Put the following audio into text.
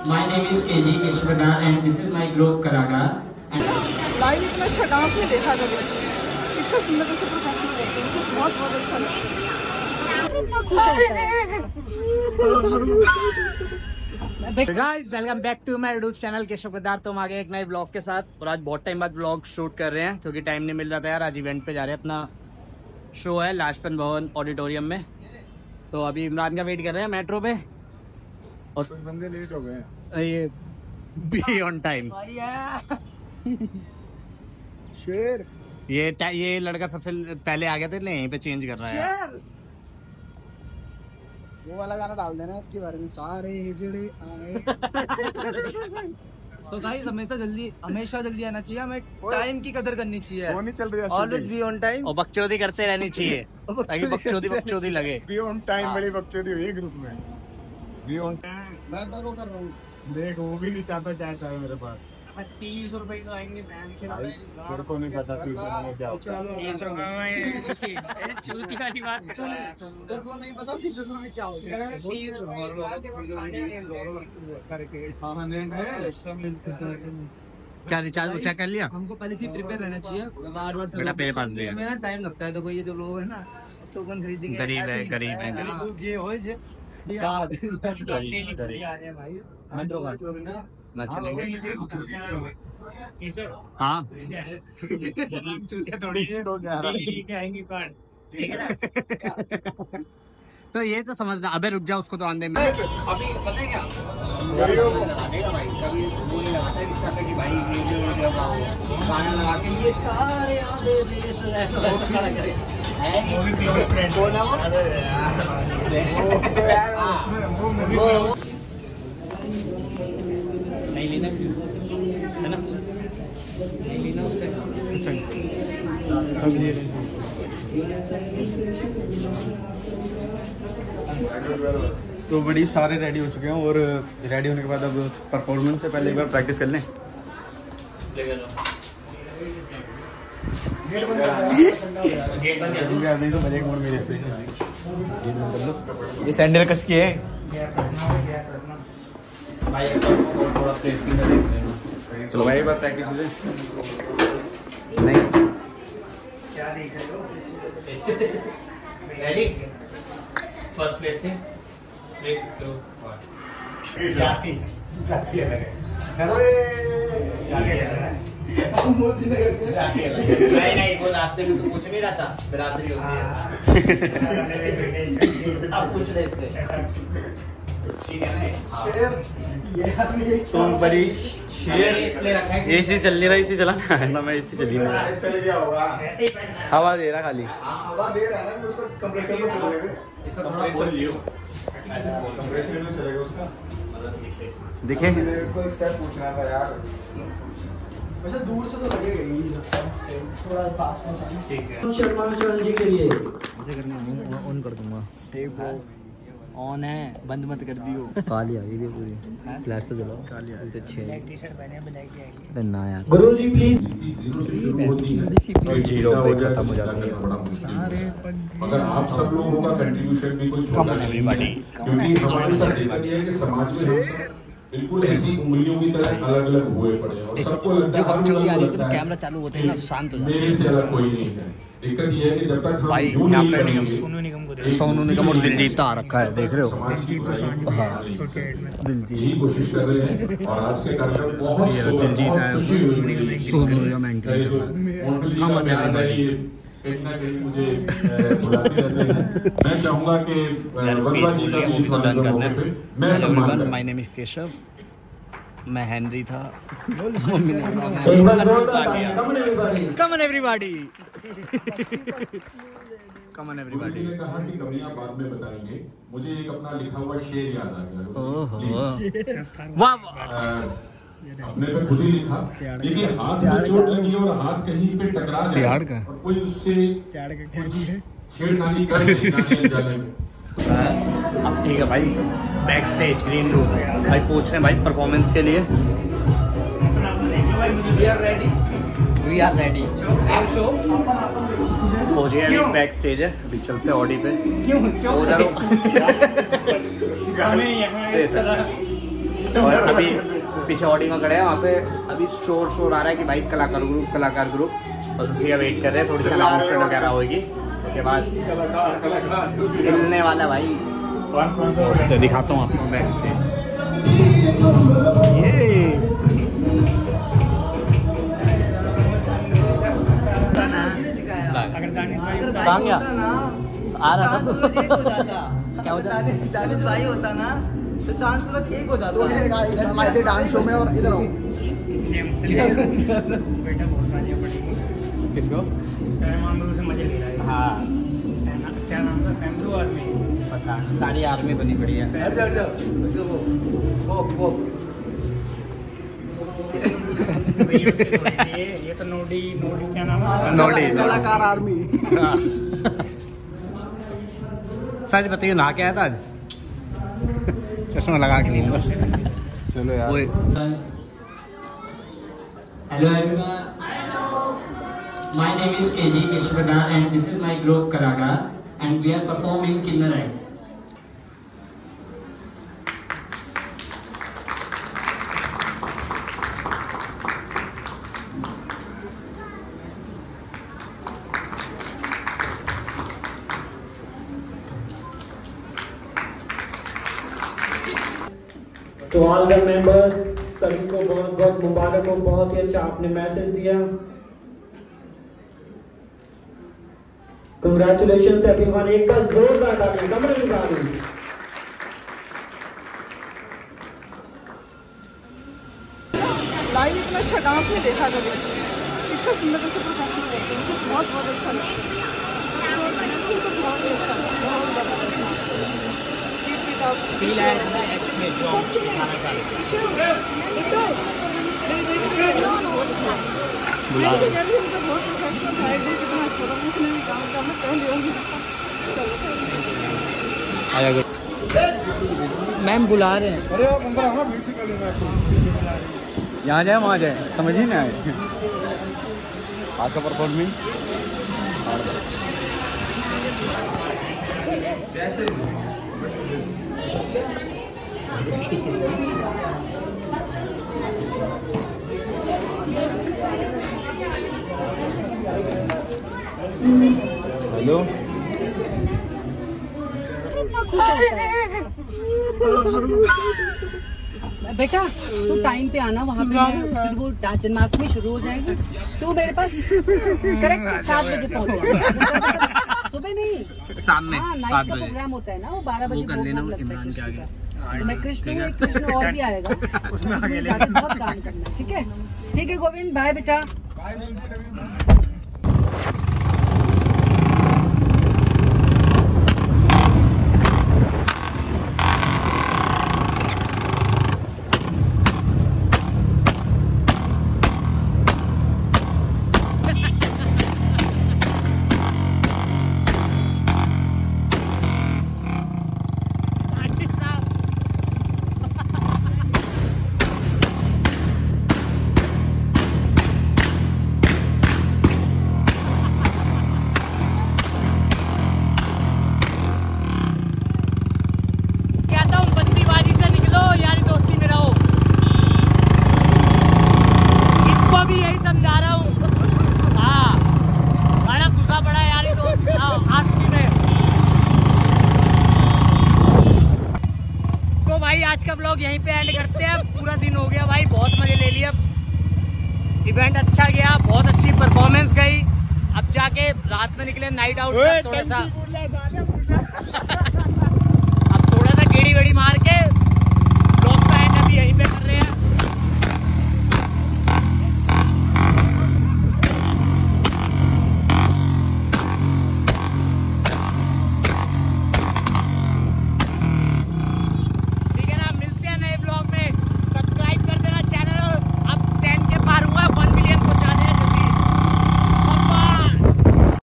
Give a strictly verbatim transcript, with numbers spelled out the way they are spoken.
My name is K G Keshwada and this is my group Karagar. Live इतना अच्छा dance में देखा कभी, इतना सुंदर से प्रोफेशनल देखते हैं, बहुत बहुत अच्छा लगता है। Guys welcome back to my YouTube channel Keshav Kedar. तो हम आ गए एक नए व्लॉग के साथ और आज बहुत टाइम बाद व्लॉग शूट कर रहे हैं क्योंकि टाइम नहीं मिल रहा था यार। आज इवेंट पे जा रहे हैं, अपना शो है लाजपत भवन ऑडिटोरियम में। तो अभी इमरान का वेट कर रहे हैं मेट्रो पे और कुछ बंदे लेट हो गए हैं। ये बी ऑन टाइम शेर ये ये लड़का सबसे पहले आ गया था, यहीं पे चेंज कर रहा है। वो वाला गाना डाल देना इसके बारे में, सारे हिजड़े आए। तो गाइस हमेशा जल्दी हमेशा जल्दी आना चाहिए, हमें टाइम की कदर करनी चाहिए। वो नहीं चल रही है, ऑलवेज बी ऑन टाइम और बकचोदी करते रहनी चाहिए ताकि बकचोदी बकचोदी लगे। बी ऑन टाइम बड़ी बकचोदी हुई ग्रुप में। बी ऑन टाइम मैं तो कर रहा हूँ, देख वो भी नहीं चाहता कैश आए मेरे पास। तीस रुपए तो आएंगे, तेरे को नहीं पता तीस रुपए में क्या होता है। तीस रुपए में चूती वाली बात, तेरे को नहीं पता तीस रुपए में क्या होता है। क्या रिचार्ज चेक कर लिया? हमको पहले से प्रिपेयर रहना चाहिए, बार बार बेटा मेरे पास भी है। इसमें ना टाइम लगता है। तो कोई ये जो लोग है ना टोकन खरीदेंगे, गरीब है गरीब है ये हो जे कार्ड मेट्रो कार्ड ना चलेंगे। हाँ तो ये तो समझना। अबे रुक जा, उसको तो आंदे में अभी पता है क्या कभी वो नहीं लगाता है इस तरह की भाई ये जो गाना लगा के ये तारे आधे देश है वो ना वो नहीं लेना है ना, नहीं लेना उस टाइम सब ले रहे। तो बड़ी सारे रेडी हो चुके हैं और रेडी होने के बाद अब परफॉर्मेंस से पहले एक बार प्रैक्टिस कर लें। गेट बंद तो मजे मोड मेरे से गेट बंद कर लो। ये सैंडल कस की है भाई, थोड़ा प्लेसिंग का देख लेना। चलो भाई एक बार प्रैक्टिस हो जाए। नहीं क्या देख रहे हो? Ready first placing three two one. जाती जाती है लगे जाती है मोदी नगर के जाती है नहीं नहीं वो रास्ते में तो कुछ नहीं रहता, बिरादरी होती है। अब पूछ रहे इससे तुम बड़ी शेर एसी चल नहीं रहा, एसी चला ना मैं एसी चली नहीं रहा, चल गया होगा हवा दे रहा खाली हवा दे रहा है ना, उसको कंप्रेसर में चलेगा, इसका थोड़ा बोल लियो कंप्रेसर में चलेगा उसका दिखे। मेरे को स्टेप पूछना था यार, वैसे दूर से तो लगेगा ही, थोड़ा पास में से। ठीक है शर्मा चरण जी के लिए ऐसे करना है, ऑन कर दूंगा। ठीक है ऑन है, बंद मत कर दियो। काली आ गई थी पूरी, फ्लैश तो जलाओ। काली आ गई तो छह टी शर्ट पहने ब्लैक की आएगी ना यार। गुरुजी प्लीज जीरो पे खत्म हो जाता है सारे। अगर आप सब लोगों का कंट्रीब्यूशन भी कुछ होना चाहिए, क्योंकि हमारे साथ देखा गया है कि समाज में हम बिल्कुल ऐसी उंगलियों की तरह अलग अलग हुए पड़े और सबको लगता है कैमरा चालू होते हैं ना शांत हो जाते हैं। मेरे से अलग कोई नहीं है। दिक्कत ये है कि जब तक हम यूं नहीं बनेंगे, सोनू निगम और दिलजीत आ रखा है, देख रहे हो। हाँ यही कोशिश कर रहे हैं और आज के कार्यक्रम बहुत दिलजीत है, सोनू निगम एंकर कहीं ना कहीं मुझे बुलाती रहते हैं। मैं चाहूंगा कि वल्लभा जी का भी इस मौके पे मैं सम्मान करूं। माय नेम इज केशव, मैं हेनरी था। मम्मी ने come on everybody come on everybody ने कहा कि कमियां बाद में बताएंगे, मुझे एक अपना लिखा हुआ शेर याद आ गया। ओहो वाह अपने पे खुद ही लिखा, देखिए हाथ में चोट लगी और हाथ कहीं पे टकरा जाए और कोई उससे छेड़खानी करे जाने में। अब ठीक है भाई, बैक स्टेज ग्रीन रूम भाई पूछ रहे हैं भाई परफॉर्मेंस के लिए। We are ready we are ready show हो जाए। बैक स्टेज है, अभी चलते हैं ऑडी पे। क्यों और अभी पीछे ऑडी में खड़े हैं, वहाँ पे अभी शोर शोर आ रहा है कि भाई कलाकार ग्रुप कलाकार ग्रुप, बस उसी का वेट कर रहे हैं। थोड़ी सी अनाउंसमेंट वगैरह होगी, उसके बाद हिलने वाला भाई। तो दिखाता हूँ आपको बैक स्टेज। ये कहाँ गया? आ रहा था तो क्या होता है? दानिश भाई होता ना तो चांस सूरत एक हो जाता है हमारे डांस शो में। और इधर आओ बेटा बहुत गालियाँ पड़ेगी किसको? मामलों से मजे ले रहा है। हाँ क्या नाम था? Family army. पता सारी आर्मी बनी पड़ी है। ये ये तो नोडी नोडी क्या नाम है? नोडी कलाकार आर्मी। सच बताइए ना क्या है था आज? चश्मा लगा के नहीं। चलो यार। Hello everyone. My name is K G Keshwada and this is my group Kalagar and we are performing Kinnarai. तो ऑल द मेंबर्स सभी को बहुत बहुत मुबारक हो। बहुत ही अच्छा आपने मैसेज दिया। Congratulation everyone. एक बार जोरदार ताली कमरे में ताली। लाइव इतना अच्छा डांस नहीं देखा कभी, इतना सुंदर से परफॉर्मेंस करते हैं, मुझे बहुत बहुत अच्छा लगा। तो बहुत ही अच्छा लगा, बहुत जबरदस्त। फील है में जो हम दिखाना चाहते हैं। बुला रहे हैं बहुत प्रोफेशनल था, एकदम कितना अच्छा था। उसने भी काम किया, मैं पहले होंगी। चलो मैम बुला रहे हैं। यहाँ जाए वहाँ जाए समझ ही नहीं आए। आज का परफॉर्मेंस हेलो बेटा तो टाइम पे आना वहाँ पे, फिर वो जन्माष्टमी शुरू हो जाएगी तो मेरे पास करेक्ट सात बजे पहुँच जाएगा। सुबह नहीं शाम में हाँ, सात नाइट का बजे प्रोग्राम होता है ना, वो बारह बजे कर लेना इमरान के आगे। तो मैं कृष्ण हूँ, एक कृष्ण और भी आएगा, उसमें जाके बहुत काम करना है। ठीक है ठीक है गोविंद, बाय बेटा। आज का ब्लॉग यहीं पे एंड करते हैं। पूरा दिन हो गया भाई, बहुत मजे ले लिया। इवेंट अच्छा गया, बहुत अच्छी परफॉर्मेंस गई। अब जाके रात में निकले नाइट आउट, थोड़ा सा अब थोड़ा सा गेड़ी वेड़ी मार के